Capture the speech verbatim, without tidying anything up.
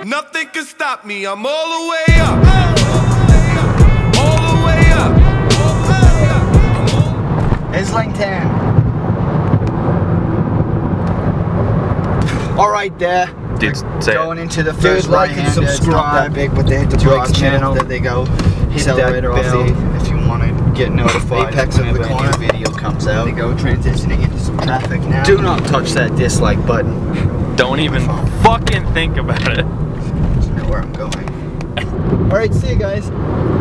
Nothing can stop me, I'm all the way up. All the way up. Islington. Alright there. Dude, say going it. into the first Dude, like and right-hander. It's not that subscribe big, but they hit the to our brakes channel. channel. There they go. Hit that Accelerator off bell the, if you want to Get notified apex of the whenever a corner. new video comes There out. they go, transitioning into some traffic now. Do not touch that dislike button. Don't even fucking think about it. I know where I'm going. Alright, see you guys.